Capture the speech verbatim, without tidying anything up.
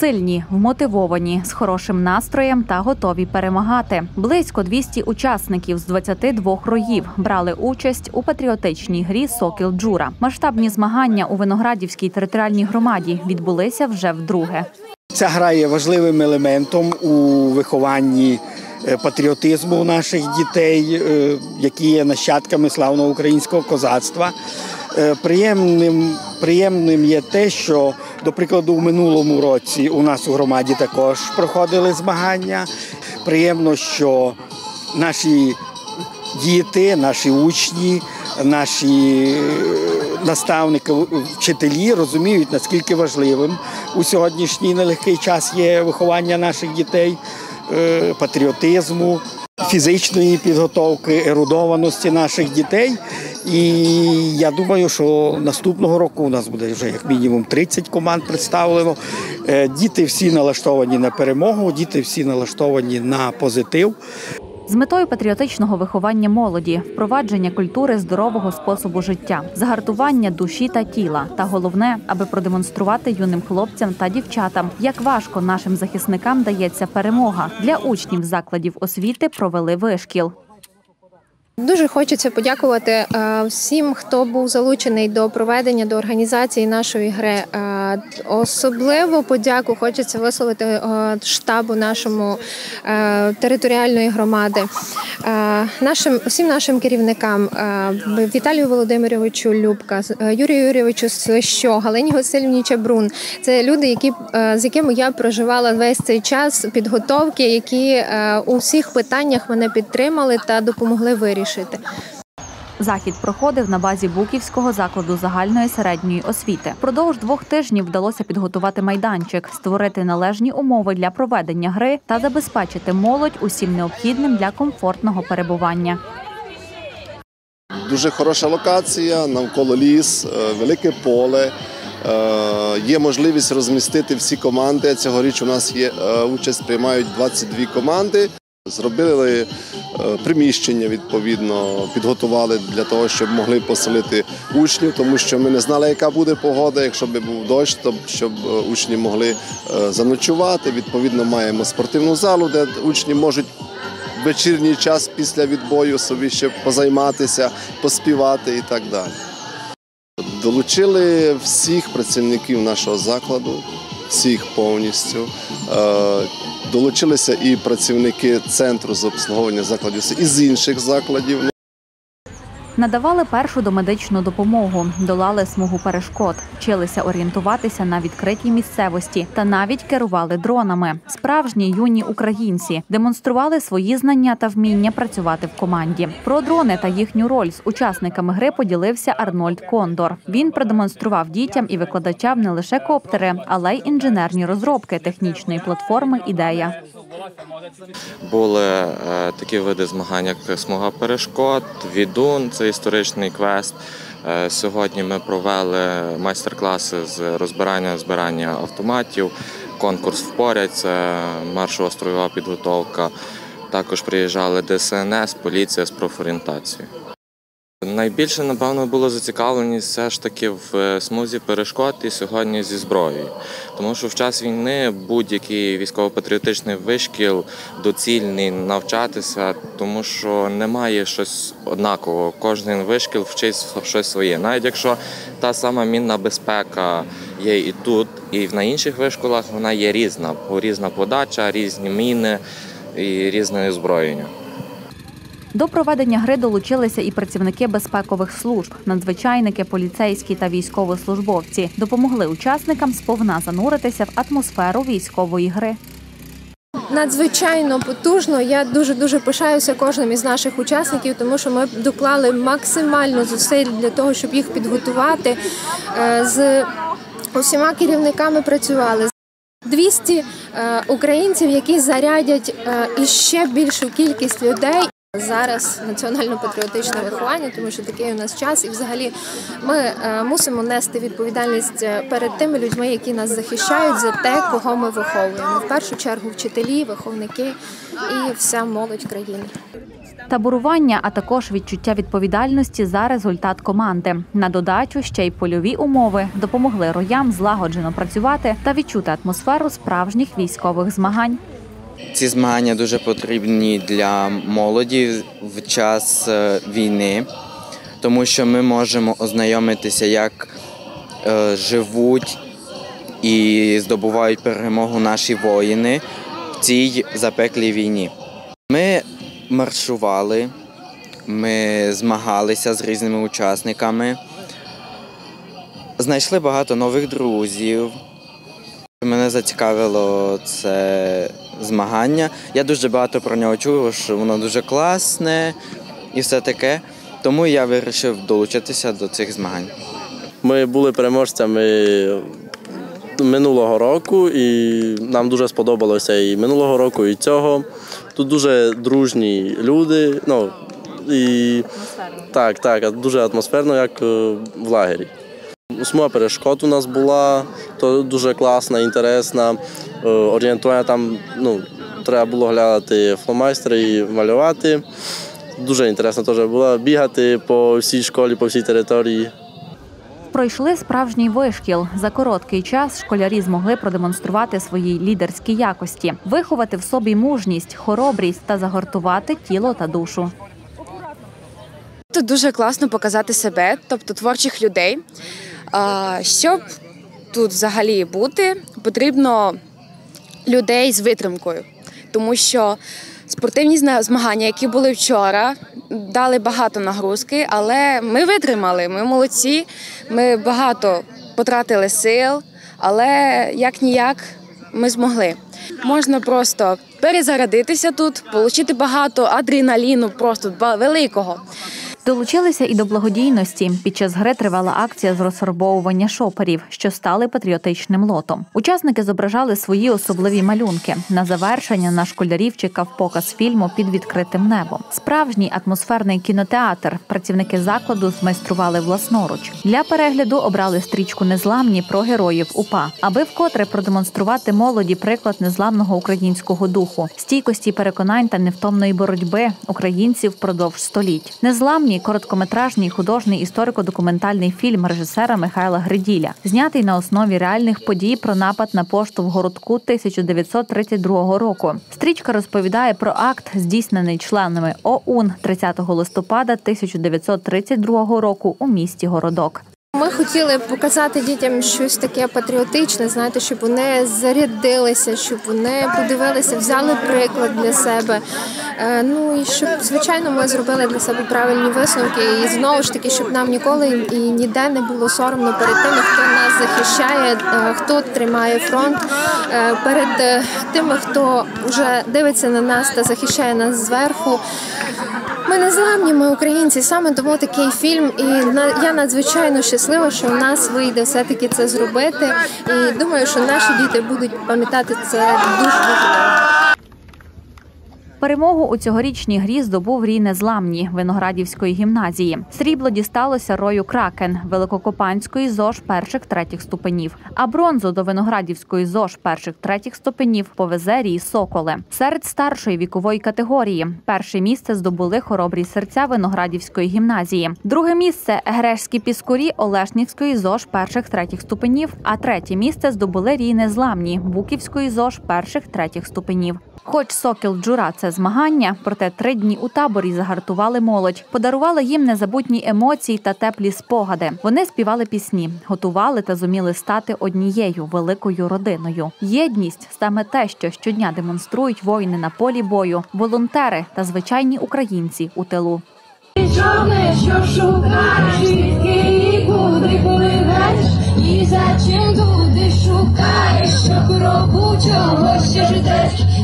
Сильні, вмотивовані, з хорошим настроєм та готові перемагати. Близько двісті учасників з двадцяти двох роїв брали участь у патріотичній грі «Сокіл Джура». Масштабні змагання у Виноградівській територіальній громаді відбулися вже вдруге. Ця гра є важливим елементом у вихованні патріотизму наших дітей, які є нащадками славного українського козацтва. Приємним, приємним є те, що, до прикладу, у минулому році у нас у громаді також проходили змагання. Приємно, що наші діти, наші учні, наші наставники, вчителі розуміють, наскільки важливим у сьогоднішній нелегкий час є виховання наших дітей, патріотизму, фізичної підготовки, ерудованості наших дітей. І я думаю, що наступного року у нас буде вже як мінімум тридцять команд представлено. Діти всі налаштовані на перемогу, діти всі налаштовані на позитив. З метою патріотичного виховання молоді, впровадження культури здорового способу життя, загартування душі та тіла. Та головне, аби продемонструвати юним хлопцям та дівчатам, як важко нашим захисникам дається перемога. Для учнів закладів освіти провели вишкіл. Дуже хочеться подякувати всім, хто був залучений до проведення, до організації нашої гри. Особливо подяку хочеться висловити штабу нашому територіальної громади, нашим, всім нашим керівникам, Віталію Володимировичу Любка, Юрію Юрійовичу Свищо, Галині Васильівні Чабрун. Це люди, які, з якими я проживала весь цей час підготовки, які у всіх питаннях мене підтримали та допомогли вирішити. Захід проходив на базі Буківського закладу загальної середньої освіти. Впродовж двох тижнів вдалося підготувати майданчик, створити належні умови для проведення гри та забезпечити молодь усім необхідним для комфортного перебування. Дуже хороша локація, навколо ліс, велике поле. Є можливість розмістити всі команди. Цьогоріч у нас є участь, приймають двадцять дві команди. Зробили приміщення, відповідно, підготували для того, щоб могли поселити учнів, тому що ми не знали, яка буде погода. Якщо б був дощ, то щоб учні могли заночувати. Відповідно, маємо спортивну залу, де учні можуть в вечірній час після відбою собі ще позайматися, поспівати і так далі. Долучили всіх працівників нашого закладу, всіх повністю. Долучилися і працівники центру з обслуговування закладів і з інших закладів. Надавали першу домедичну допомогу, долали смугу перешкод, вчилися орієнтуватися на відкритій місцевості та навіть керували дронами. Справжні юні українці демонстрували свої знання та вміння працювати в команді. Про дрони та їхню роль з учасниками гри поділився Арнольд Кондор. Він продемонстрував дітям і викладачам не лише коптери, але й інженерні розробки технічної платформи «Ідея». Були е, такі види змагань, як смуга перешкод, відун, це історичний квест. Е, сьогодні ми провели майстер-класи з розбирання, збирання автоматів, конкурс «Впорядь», це маршово-строєва підготовка. Також приїжджали Де Ес Ен Ес, поліція з профорієнтацією. Найбільше, напевно, було зацікавленість все ж таки в смузі перешкод і сьогодні зі зброєю. Тому що в час війни будь-який військово-патріотичний вишкіл доцільний навчатися, тому що немає щось однакового. Кожен вишкіл вчить щось своє. Навіть якщо та сама мінна безпека є і тут, і на інших вишколах, вона є різна. Різна подача, різні міни і різне озброєння. До проведення гри долучилися і працівники безпекових служб, надзвичайники, поліцейські та військовослужбовці. Допомогли учасникам сповна зануритися в атмосферу військової гри. Надзвичайно потужно. Я дуже-дуже пишаюся кожним із наших учасників, тому що ми доклали максимально зусиль для того, щоб їх підготувати. З усіма керівниками працювали. двісті українців, які зарядять іще більшу кількість людей. Зараз національно-патріотичне виховання, тому що такий у нас час, і взагалі ми мусимо нести відповідальність перед тими людьми, які нас захищають, за те, кого ми виховуємо. В першу чергу вчителі, виховники і вся молодь країни. Таборування, а також відчуття відповідальності за результат команди. На додачу ще й польові умови допомогли роям злагоджено працювати та відчути атмосферу справжніх військових змагань. Ці змагання дуже потрібні для молоді в час війни, тому що ми можемо ознайомитися, як е, живуть і здобувають перемогу наші воїни в цій запеклій війні. Ми маршували, ми змагалися з різними учасниками, знайшли багато нових друзів. Мене зацікавило це змагання. Я дуже багато про нього чув, що воно дуже класне і все таке. Тому я вирішив долучитися до цих змагань. Ми були переможцями минулого року, і нам дуже сподобалося і минулого року, і цього. Тут дуже дружні люди. Ну, і, так, так, дуже атмосферно, як в лагері. Смуга перешкод у нас була, то дуже класна, інтересна. Орієнтування там, ну, треба було глядати фломастери і малювати. Дуже інтересно теж було бігати по всій школі, по всій території. Пройшли справжній вишкіл. За короткий час школярі змогли продемонструвати свої лідерські якості, виховати в собі мужність, хоробрість та загартувати тіло та душу. Тут дуже класно показати себе, тобто творчих людей. Щоб тут взагалі бути, потрібно людей з витримкою, тому що спортивні змагання, які були вчора, дали багато нагрузки, але ми витримали, ми молодці, ми багато потратили сил, але як-ніяк ми змогли. Можна просто перезарядитися тут, отримати багато адреналіну, просто великого. Долучилися і до благодійності. Під час гри тривала акція з розфарбовування шоперів, що стали патріотичним лотом. Учасники зображали свої особливі малюнки. На завершення на школярів чекав показ фільму «Під відкритим небом». Справжній атмосферний кінотеатр. Працівники закладу змайстрували власноруч. Для перегляду обрали стрічку «Незламні» про героїв УПА, аби вкотре продемонструвати молоді приклад незламного українського духу, стійкості переконань та невтомної боротьби українців впродовж століть. «Незламні» – короткометражний художній історико-документальний фільм режисера Михайла Гриділя, знятий на основі реальних подій про напад на пошту в городку тисяча дев'ятсот тридцять другого року. Стрічка розповідає про акт, здійснений членами ОУН тридцятого листопада тисяча дев'ятсот тридцять другого року у місті Городок. Ми хотіли показати дітям щось таке патріотичне, знаєте, щоб вони зарядилися, щоб вони подивилися, взяли приклад для себе. Ну і щоб, звичайно, ми зробили для себе правильні висновки. І знову ж таки, щоб нам ніколи і ніде не було соромно перед тими, хто нас захищає, хто тримає фронт, перед тими, хто вже дивиться на нас та захищає нас зверху. Ми незламні, ми українці, саме тому такий фільм, і я надзвичайно щаслива, що в нас вийде все-таки це зробити, і думаю, що наші діти будуть пам'ятати це дуже-дуже довго. Перемогу у цьогорічній грі здобув рій Незламні Виноградівської гімназії. Срібло дісталося рою Кракен Великокопанської ЗОЖ перших-третіх ступенів. А бронзу до Виноградівської ЗОЖ перших-третіх ступенів повезе рій Соколи. Серед старшої вікової категорії перше місце здобули хоробрі серця Виноградівської гімназії. Друге місце – Егрешські піскурі Олешнівської ЗОЖ перших-третіх ступенів. А третє місце здобули рій Незламні Буківської ЗОЖ перших-третіх ступенів. Хоч «Сокіл Джура» – це змагання, проте три дні у таборі загартували молодь, подарували їм незабутні емоції та теплі спогади. Вони співали пісні, готували та зуміли стати однією великою родиною. Єдність – саме те, що щодня демонструють воїни на полі бою, волонтери та звичайні українці у тилу. Чорне, що шукаєш, і куди пливеш, і за чим туди шукаєш, що кроку чогось ждеш.